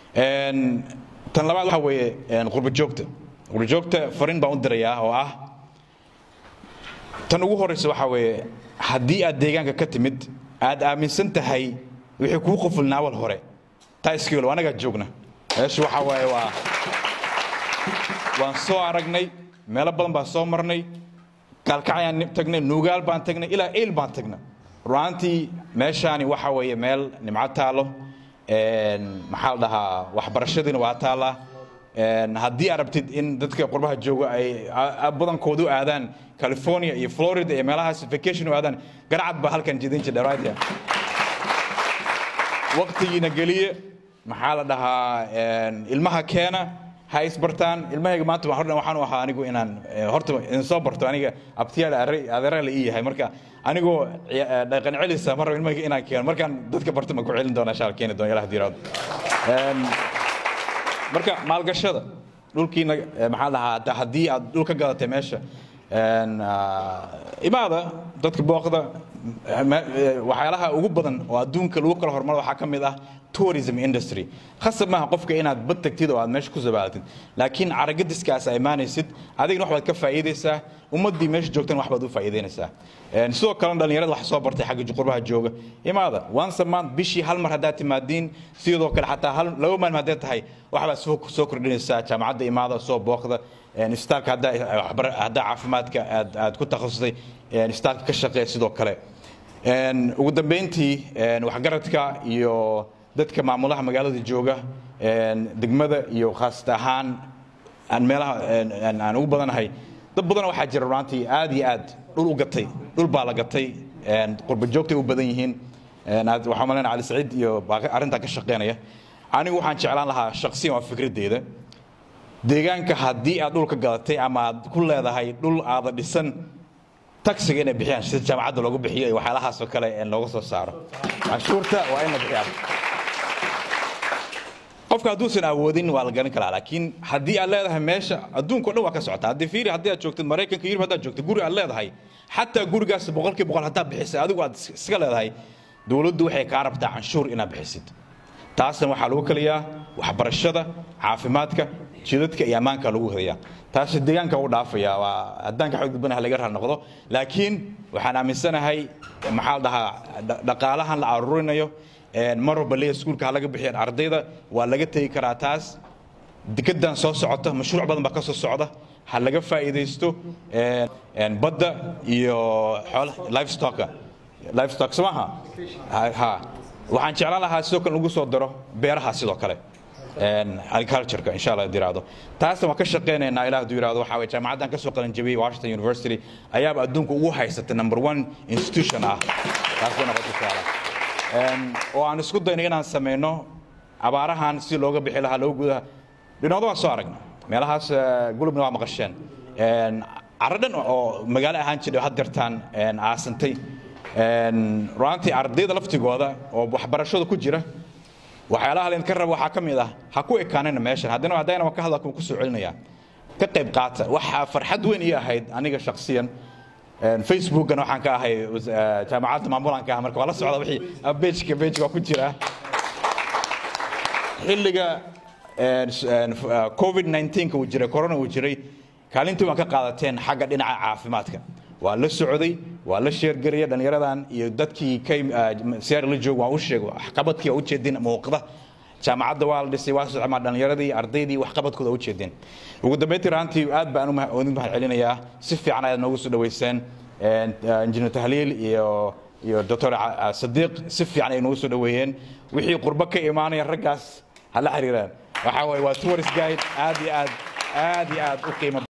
tan labaad waxa weeye qurbo joogta fariin baan u dirayaa oo ah tan ugu horeysa waxa weeye haddii aad deegaanka ka timid aad aaminsan tahay wixii kuu qofulnaa wal hore taa iskiilo anaga joogna meesha waxa waaye waan soo aragnay meelo badan baan soo marnay kalkacayaan tagnay nuugaal baan tagnay ilaa eel baan tagnay ruantii meeshaani waxa weeye meel nimco taalo maxaa la dhahaa waxbarashadiina waa taala haddii aad rabtid in dadka qurbaha jooga ay badankoodu aadaan California iyo Florida iyo meelahaas vacation u aadaan garacad baa halkan jidin jiray raadiya waqtigiina galiye maxaa la dhahaa ilmaha keena ha isbartaan ilmahayga maanta waxaan u ahaa anigu inaan horta in soo barto aniga abtiyaal adeera la yahay marka anigoo dhaqan celisa mar ilmahayga inaan keeno markaan dadka barto ma ku celin doona shaal keeni doona ilaah diiraad marka maalgashada dhulkiina maxaa la dhahaa haddii aad dhulka gadatay meesha imaada dadka booqda waxyaalaha ugu badan oo adduunka lagu kala hormaro waxa kamid ah tourism industry khasab ma qofka inaad bad tagtid oo aad meesha ku sabaalatid laakiin aragadiskaas ay maanaysid adigna wax baad ka faa'iideysaa ummadii meesha joogtan wax baad u faa'iideynaysaa sidoo kale dhalinyarada wax soo bartay xagga qurbaha jooga imaada once a month bishii hal mar hadaa timaadiin sidoo kale xataa laba maalin hadaa tahay wax baad soo kordhinaysaa jaamacadda imaada soo booqda istaalka hadaa caafimaadka aad ku takhasustay istaalka ka shaqeeya sidoo kale ugu dambeyntii waxgaradka iyo dadka maamulaha magaalada jooga degmada iyo khaas ahaan aan meelaha aan ugu badanahay dad badan waxa jira runtii aad iyo aad dhul baa la gatay qurbo joogtay u badan yihiin waxa malayna Ali Saciid iyo arinta ka shaqeynaya anigu waxaan jeclaan lahaa shakhsiyan waa fikradeyda deegaanka haddii aad dhulka gadatay ama aad ku leedahay dhul aad dhisan taxiga inay bixiyaan sida jaamacadda loogu bixiyo iyo waxyaalahaas oo kale looga soo saaro cashuurta waa in la bixiyaa qofka hadduusan awoodin waa la garan karaa laakiin haddii aad leedahay meesha adduunka dhan waa ka socota haddii fiiri haddii aad joogtid Mareykanka iyo haddaad joogtid guri aad leedahay xataa gurigaas 100% hadaa bixisay adigu aad iska leedahay dawladdu waxay ka rabtaa canshuur inaad bixisid taasna waxaa lagu kaliyaa waxbarashada caafimaadka jidadka iyo amaanka lagu hadayaa taas deegaanka u dhaafaya waa hadaan ka xogdubanahay laga raal noqdo laakiin waxaan aaminsanahay maxaa la dhahaa dhaqaalahan la arurinayo maro baliya iskuulka laga bixiyay ardayda waa laga tagi karaa taas dikadan soo socota mashruuc badan baa ka soo socda ha laga faa'iideysto badda iyo livestock samaha waxaan jeclaan lahaa sidoo kale lagu soo daro beeraha sidoo kale agriculture insha Allah diraado taas ma ka shaqeynayna ilaah diraado waxa way jaamacadan ka soo qalan jabiyay Washington University ayaa adduunka ugu haysata number 1 institution ah taasoo noqotay kala oo aan isku daynay inaan sameeyno abaarahan si looga bixi lahaa loo gudaha dhinoodo waan soo aragnay meelahaas gulubna waa maqasheen aradan oo magaalo ahaan jiray had dartaan aasantay runtii ardayda laftigooda oo waxbarashada ku jira waxyaalaha leen ka rabo waxa kamid ah ha ku ekaanayna meeshan hadayna ka hadalku ku soo celinaya ka qayb qaata waxa farxad weyn ii ahayd aniga shakhsiyan Facebook-gana waxaan ka ahay jaamacadda maamulanka ah marka wala socda wixii page waa ku jira xilliga COVID-19 uu jiray corona uu jiray kaalintii waan ka qaadateen xagga dhinaca caafimaadka waa la socday waa la sheer gariyay dhalinyaradan iyo dadkii siyaar la joog waa u sheego waxqabadkii u jeedin muuqda jaamacadda waa la dhisay waa socma dhalinyaradii ardaydii waxqabadkooda u jeedin ugu dambeyntii raantii aad baan u mahad celinayaa si fiican aad noogu soo dhaweyseen injineer tahliil iyo Dr. Sadiq si fiican ay noogu soo dhaweeyeen wixii qurbo ka imaanaya raggaas hala xiriiraan waxa way waa tourist guide aad iyo aad u qiimo